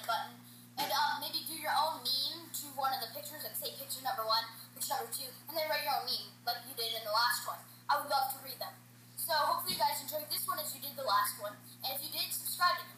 button, and maybe do your own meme to one of the pictures, like say picture number 1, picture number 2, and then write your own meme, like you did in the last one. I would love to read them. So hopefully you guys enjoyed this one as you did the last one, and if you did, subscribe to me.